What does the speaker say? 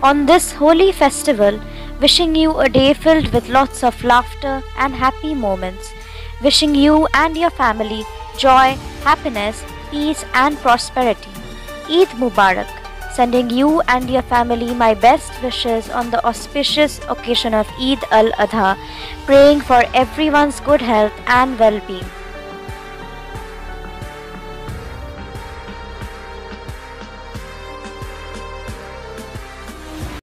On this holy festival, wishing you a day filled with lots of laughter and happy moments. Wishing you and your family joy, happiness, peace, and prosperity. Eid Mubarak. Sending you and your family my best wishes on the auspicious occasion of Eid al-Adha, praying for everyone's good health and well-being.